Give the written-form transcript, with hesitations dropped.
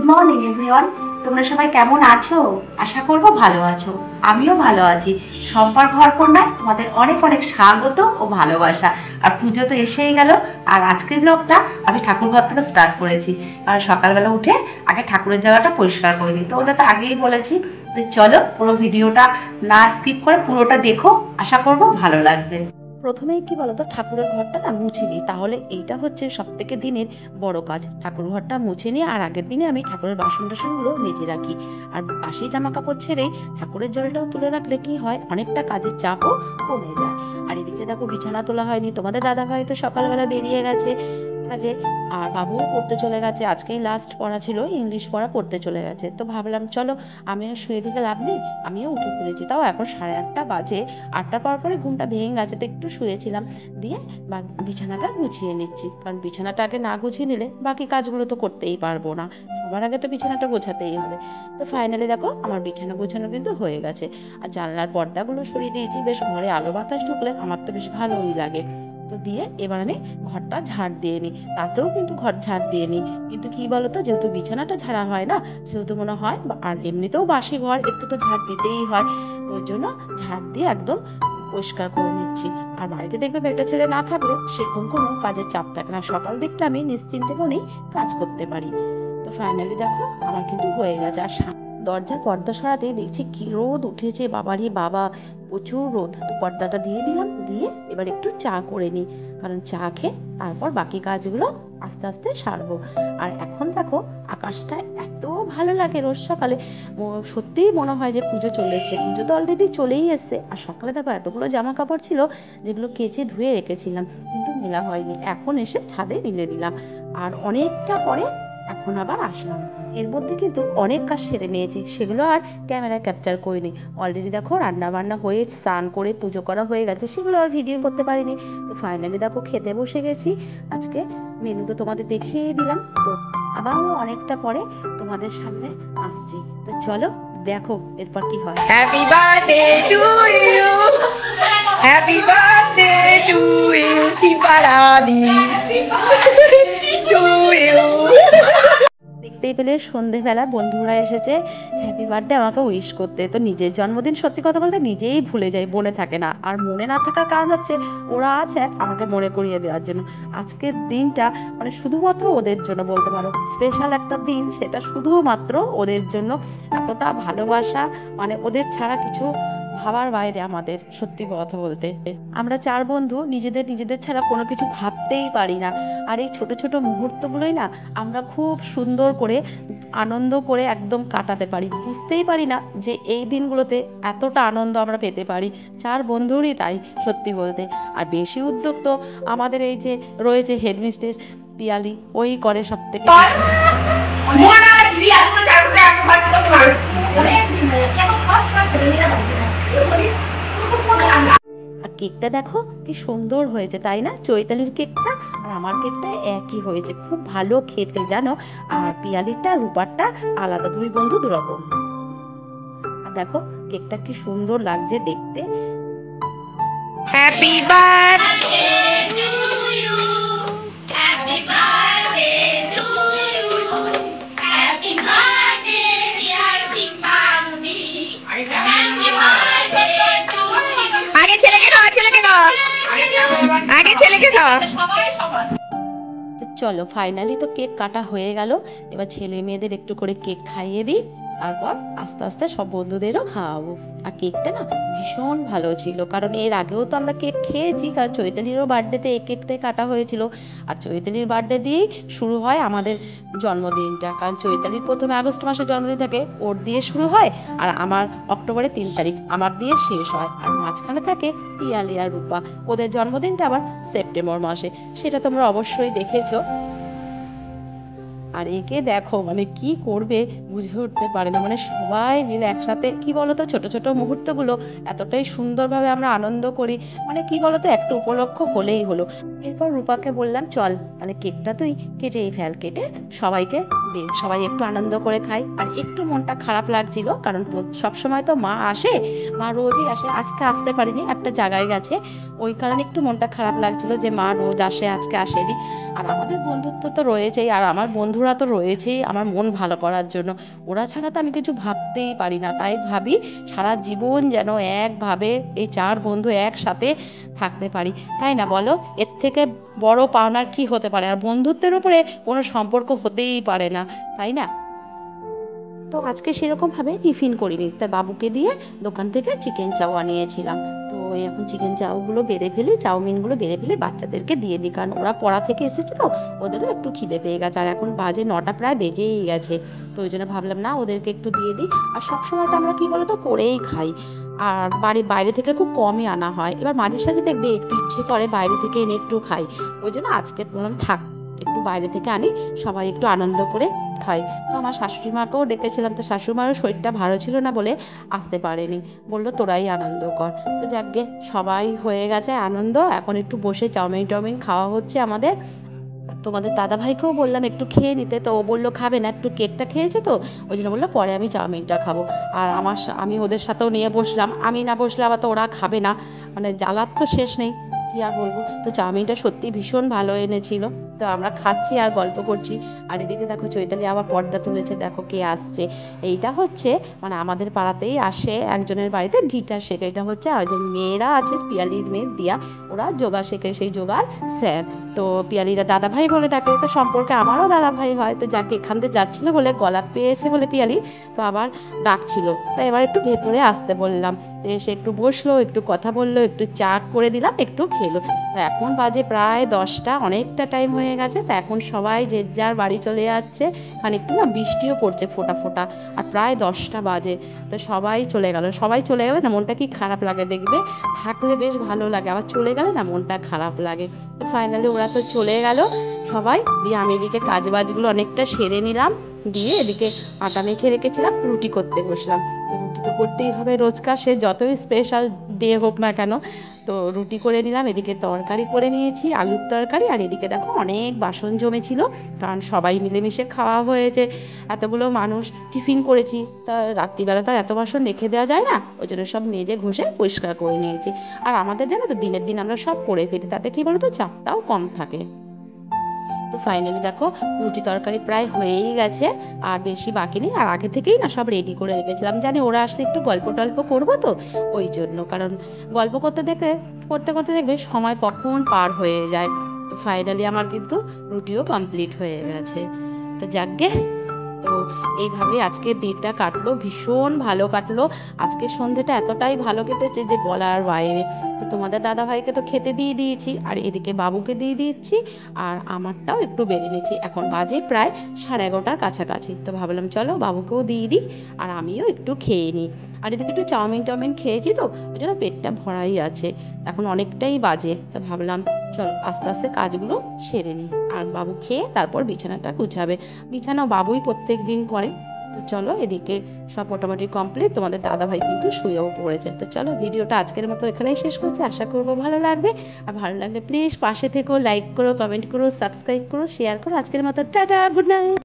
Morning everyone, তোমরা সবাই কেমন আছো? আশা করব ভালো আছো। আমিও ভালো আছি। সম্পার ঘরকন্যায় তোমাদের অনেক অনেক স্বাগত ও ভালোবাসা। আর পুজো তো এসেই গেল, আর আজকের ব্লগটা আমি ঠাকুর ঘর থেকে স্টার্ট করেছি। কারণ সকালবেলা উঠে আগে ঠাকুরের জায়গাটা পরিষ্কার করে নিই, তো ওটা তো আগেই বলেছি। তো চলো পুরো ভিডিওটা না স্কিপ করে পুরোটা দেখো, আশা করব ভালো লাগবে। প্রথমেই কি বলতো, ঠাকুরের ঘরটা না মুছে নিই, তাহলে এইটা হচ্ছে সব থেকে দিনের বড় কাজ। ঠাকুর ঘরটা মুছে নিয়ে আর আগের দিনে আমি ঠাকুরের বাসন টাসনগুলো মেজে রাখি। আর বাসি জামা কাপড় ছেড়েই ঠাকুরের জলটাও তুলে রাখলে কি হয়, অনেকটা কাজের চাপও কমে যায়। আর এদিকে দেখো বিছানা তোলা হয়নি, তোমাদের দাদাভাই তো সকালবেলা বেরিয়ে গেছে কাজে, আর বাবুও পড়তে চলে গেছে। আজকেই লাস্ট পড়া ছিল, ইংলিশ পড়া, পড়তে চলে গেছে। তো ভাবলাম চলো আমিও শুয়ে থেকে লাভ নেই, আমিও উঠে পড়েছি। তাও এখন 8:30 বাজে, 8টা পর পরে ঘুমটা ভেঙে গেছে, তো একটু শুয়েছিলাম। দিয়ে বিছানাটা গুছিয়ে নিচ্ছি, কারণ বিছানাটা আগে না গুছিয়ে নিলে বাকি কাজগুলো তো করতেই পারবো না। সবার আগে তো বিছানাটা গোছাতেই হবে। তো ফাইনালি দেখো আমার বিছানা গোছানো কিন্তু হয়ে গেছে। আর জানলার পর্দাগুলো সরিয়ে দিয়েছি, বেশ ঘরে আলো বাতাস ঢুকলে আমার তো বেশ ভালোই লাগে। তো দিয়ে এবার আমি ঘরটা ঝাড় দিয়ে নিই। তাতেও কিন্তু ঘর ঝাড় দিয়ে নিই, কিন্তু কি বলতো, যেহেতু বিছানাটা ঝাড়া হয় না, সেহেতু মনে হয়, আর এমনিতেও বাসি ঘর একটু তো ঝাড় দিতেই হয়, ওই জন্য ঝাড় দিয়ে একদম পরিষ্কার করে নিচ্ছি। আর বাড়িতে দেখবে একটা ছেলে না থাকলে সেরকম কোনো কাজের চাপ থাকে না, সকাল দিকটা আমি নিশ্চিন্তে মনেই কাজ করতে পারি। তো ফাইনালি দেখো আমার কিন্তু হয়ে গেছে। আর দরজার পর্দা সরাতেই দেখছি কি রোদ উঠেছে, বাবারি বাবা, প্রচুর রোদ। তো পর্দাটা দিয়ে দিলাম, দিয়ে এবার একটু চা করে নিই, কারণ চা খেয়ে তারপর বাকি কাজগুলো আস্তে আস্তে সারবো। আর এখন দেখো আকাশটা এত ভালো লাগে রোজ সকালে, সত্যিই মনে হয় যে পুজো চলে এসছে। পুজো তো অলরেডি চলেই এসছে। আর সকালে দেখো এতগুলো জামা কাপড় ছিল যেগুলো কেচে ধুয়ে রেখেছিলাম, কিন্তু মেলা হয়নি, এখন এসে ছাদে মিলে দিলাম। আর অনেকটা পরে এখন আবার আসলাম। এর মধ্যে কিন্তু অনেক কাজ সেরে নিয়েছি, সেগুলো আর ক্যামেরায় ক্যাপচার করিনি। অলরেডি দেখো রান্না বান্না হয়ে স্নান করে পুজো করা হয়ে গেছে, সেগুলো আর ভিডিও করতে পারিনি। তো ফাইনালি দেখো খেতে বসে গেছি। আজকে মেনু তো তোমাদের দেখিয়ে দিলাম, তো আবারও অনেকটা পরে তোমাদের সামনে আসছি। তো চলো দেখো এরপর কি হয়। Happy birthday to you, happy birthday to you, Shivarani to you. দেখতেই পেলে সন্ধেবেলা বন্ধুরা এসেছে হ্যাপি বার্থডে আমাকে উইশ করতে। তো নিজের জন্মদিন সত্যি কথা বলতে নিজেই ভুলে যাই, মনে থাকে না। আর মনে না থাকার কারণ হচ্ছে ওরা আছে আমাকে মনে করিয়ে দেওয়ার জন্য। আজকের দিনটা মানে শুধুমাত্র ওদের জন্য বলতে পারো, স্পেশাল একটা দিন, সেটা শুধুমাত্র ওদের জন্য। এতটা ভালোবাসা, মানে ওদের ছাড়া কিছু ভাবার বাইরে আমাদের, সত্যি কথা বলতে। আমরা 4 বন্ধু নিজেদের নিজেদের ছাড়া কোনো কিছু ভাবতেই পারি না। আর এই ছোট ছোট মুহূর্তগুলোই না আমরা খুব সুন্দর করে আনন্দ করে একদম কাটাতে পারি, বুঝতেই পারি না যে এই দিনগুলোতে এতটা আনন্দ আমরা পেতে পারি। 4 বন্ধুরই তাই, সত্যি বলতে। আর বেশি উদ্যোগ তো আমাদের এই যে রয়েছে হেডমিস্ট্রেস পিয়ালি, ওই করে সব থেকে। আর কেকটা দেখো কি সুন্দর হয়েছে, তাই না? চৈতালির কেকটা আর আমার কেকটা একই হয়েছে, খুব ভালো খেতে জানো। আর পিয়ালিরটা রূপারটা আলাদা, 2 বন্ধু 2 রকম। আর দেখো কেকটা কি সুন্দর লাগছে দেখতে। Happy birthday to you, happy birthday to you, happy birthday dear Shivani, happy birthday to you. আগে ছেলেকে খাওয়া, ছেলেকে খাওয়া, আগে ছেলেকে খাওয়া। তো চলো ফাইনালি তো কেক কাটা হয়ে গেল। এবার ছেলে মেয়েদের একটু করে কেক খাইয়ে দিই, তারপর আস্তে আস্তে সব বন্ধুদেরও খাওয়াবো। আর কেকটা না ভীষণ ভালো ছিল, কারণ এর আগেও তো আমরা কেক খেয়েছি, কারণ চৈতালিরও বার্থডেতে এই কেকটাই কাটা হয়েছিল। আর চৈতালির বার্থডে দিয়েই শুরু হয় আমাদের জন্মদিনটা, কারণ চৈতালির প্রথমে আগস্ট মাসে জন্মদিন থাকে, ওর দিয়ে শুরু হয়। আর আমার অক্টোবরের 3 তারিখ, আমার দিয়ে শেষ হয়। আর মাঝখানে থাকে পিয়ালি আর রূপা, ওদের জন্মদিনটা আবার সেপ্টেম্বর মাসে, সেটা তোমরা অবশ্যই দেখেছো। আর একে দেখো মানে কি করবে বুঝে উঠতে পারে না, মানে সবাই মিলে একসাথে, কি বলতো, ছোট ছোট মুহূর্তগুলো এতটাই সুন্দরভাবে আমরা আনন্দ করি। মানে কি বলতো, একটা উপলক্ষ হলেই হলো। এরপর রূপাকে বললাম চল তাহলে কেকটা তুই কেটেই ফেল, কেটে সবাইকে দে, সবাই একটু আনন্দ করে খাই। আর একটু মনটা খারাপ লাগছিল, কারণ সবসময় তো মা আসে, মা রোজই আসে, আজকে আসতে পারিনি, একটা জায়গায় গেছে, ওই কারণে একটু মনটা খারাপ লাগছিল যে মা রোজ আসে, আজকে আসেনি। আর আমাদের বন্ধুত্ব তো রয়েছেই, আর আমার বন্ধুরা বন্ধুরা তো রয়েছেই আমার মন ভালো করার জন্য, ওরা ছাড়া তো আমি কিছু ভাবতেই পারি না। তাই ভাবি সারা জীবন যেন একভাবে এই 4 বন্ধু একসাথে থাকতে পারি, তাই না বলো? এর থেকে বড় পাওনার কি হতে পারে? আর বন্ধুত্বের উপরে কোনো সম্পর্ক হতেই পারে না, তাই না? তো আজকে সেরকমভাবে টিফিন করিনি, তাই বাবুকে দিয়ে দোকান থেকে চিকেন চাও আনিয়েছিলাম। তো এখন চিকেন চাউগুলো বেড়ে ফেলি, চাউমিনগুলো বেড়ে ফেলে বাচ্চাদেরকে দিয়ে দিই, কারণ ওরা পড়া থেকে এসেছে তো ওদেরও একটু খিদে পেয়ে গেছে। আর এখন বাজে 9টা, প্রায় বেজেই গেছে। তো ওই জন্য ভাবলাম না, ওদেরকে একটু দিয়ে দিই। আর সবসময় তো আমরা কী বলো তো করেই খাই, আর বাইরে থেকে খুব কমই আনা হয়। এবার মাঝে সাঝে দেখবে একটু ইচ্ছে করে বাইরে থেকে এনে একটু খাই। ওই জন্য আজকে বললাম থাক, একটু বাইরে থেকে আনি, সবাই একটু আনন্দ করে খাই। তো আমার শাশুড়ি মাকেও ডেকেছিলাম, তো শাশুড়ি মারও শরীরটা ভালো ছিল না বলে আসতে পারেনি, বললো তোরাই আনন্দ কর। তো যাকগে সবাই হয়ে গেছে আনন্দ, এখন একটু বসে চাউমিন টাউমিন খাওয়া হচ্ছে আমাদের। তোমাদের দাদাভাইকেও বললাম একটু খেয়ে নিতে, তো ও বললো খাবে না, একটু কেকটা খেয়েছে তো ওই জন্য বললো পরে আমি চাউমিনটা খাবো। আর আমি ওদের সাথেও নিয়ে বসলাম, আমি না বসলে আবার তো ওরা খাবে না, মানে জ্বালার তো শেষ নেই, কী আর বলবো। তো চাউমিনটা সত্যি ভীষণ ভালো এনেছিল। তো আমরা খাচ্ছি আর গল্প করছি। আর এদিকে দেখো চৈতালি আবার পর্দা তুলেছে, দেখো কে আসছে। এইটা হচ্ছে মানে আমাদের পাড়াতেই আসে একজনের বাড়িতে গিটার শেখে। এটা হচ্ছে আর যে মেয়েরা আছে, পিয়ালির মেয়ে দিয়া, ওরা যোগা শেখে, সেই যোগার স্যার। তো পিয়ালিরা দাদাভাই বলে ডাকে, তো সম্পর্কে আমারও দাদাভাই হয়। তো যাকে এখান থেকে যাচ্ছিলো বলে গলা পেয়েছে বলে পিয়ালি তো আবার ডাকছিল, তো এবার একটু ভেতরে আসতে বললাম। তো এসে একটু বসলো, একটু কথা বললো, একটু চা করে দিলাম, একটু খেলো। তো এখন বাজে প্রায় 10টা, অনেকটা টাইম হয়ে গেছে। তো এখন সবাই যে যার বাড়ি চলে যাচ্ছে, মানে একটু না বৃষ্টিও পড়ছে ফোঁটা ফোঁটা, আর প্রায় 10টা বাজে। তো সবাই চলে গেল, সবাই চলে গেলে না মনটা কি খারাপ লাগে দেখবে, থাকলে বেশ ভালো লাগে, আবার চলে গেলে না মনটা খারাপ লাগে। তো ফাইনালি ওরা তো চলে গেল সবাই, দিয়ে আমি এদিকে কাজ বাজগুলো অনেকটা সেরে নিলাম, দিয়ে এদিকে আটা মেখে রেখেছিলাম, রুটি করতে বসলাম। তো রুটি তো করতেই হবে রোজকার, সে যতই স্পেশাল ডে হোক না কেন। তো রুটি করে নিলাম, এদিকে তরকারি করে নিয়েছি, আলুর তরকারি। আর এদিকে দেখো অনেক বাসন জমেছিল, কারণ সবাই মিলেমিশে খাওয়া হয়েছে, এতগুলো মানুষ টিফিন করেছি। তা রাত্রিবেলা তো আর এত বাসন রেখে দেওয়া যায় না, ওই জন্য সব মেজে ঘষে পরিষ্কার করে নিয়েছি। আর আমাদের জানো তো দিনের দিন আমরা সব করে ফেলি, তাতে কি বলো তো চাপটাও কম থাকে। তো ফাইনালি দেখো রুটি তরকারি প্রায় হয়েই গেছে, আর বেশি বাকি নেই। আর আগে থেকেই না সব রেডি করে রেখেছিলাম, জানি ওরা আসলে একটু গল্প টল্প করবো, তো ওই জন্য, কারণ গল্প করতে করতে দেখবে সময় কখন পার হয়ে যায়। তো ফাইনালি আমার কিন্তু রুটিও কমপ্লিট হয়ে গেছে। তো যাকগে, তো এইভাবেই আজকের দিনটা কাটলো, ভীষণ ভালো কাটলো। আজকে সন্ধ্যেটা এতটাই ভালো কেটেছে যে বলার বাইরে। তো তোমাদের দাদাভাইকে তো খেতে দিয়ে দিয়েছি, আর এদিকে বাবুকে দিয়ে দিচ্ছি, আর আমারটাও একটু বেড়ে নিয়েছি। এখন বাজে প্রায় 11:30টার কাছাকাছি। তো ভাবলাম চলো বাবুকেও দিয়ে দিই, আর আমিও একটু খেয়ে নিই। আর এদিকে একটু চাউমিন টাউমিন খেয়েছি, তো ওই জন্য পেটটা ভরাই আছে। এখন অনেকটাই বাজে, তো ভাবলাম চলো আস্তে আস্তে কাজগুলো সেরে নিই, আর বাবু খেয়ে তারপর বিছানাটা গুছাবে। বিছানা বাবুই প্রত্যেক দিন করে। তো চলো এদিকে সব মোটামুটি কমপ্লিট, তোমাদের দাদাভাই কিন্তু শুয়েও পড়েছে। তো চলো ভিডিওটা আজকের মতো এখানেই শেষ করছি, আশা করবো ভালো লাগবে। আর ভালো লাগলে প্লিজ পাশে থেকো, লাইক করো, কমেন্ট করো, সাবস্ক্রাইব করো, শেয়ার করো। আজকের মতো টাটা, গুড নাইট।